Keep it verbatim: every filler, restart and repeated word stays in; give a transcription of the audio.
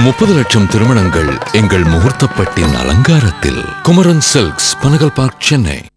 முப்பது லட்சம் திருமணங்கள் எங்கள் முகூர்த்தப்பட்டின் அலங்காரத்தில். Kumaran silks, Panagal park, Chennai.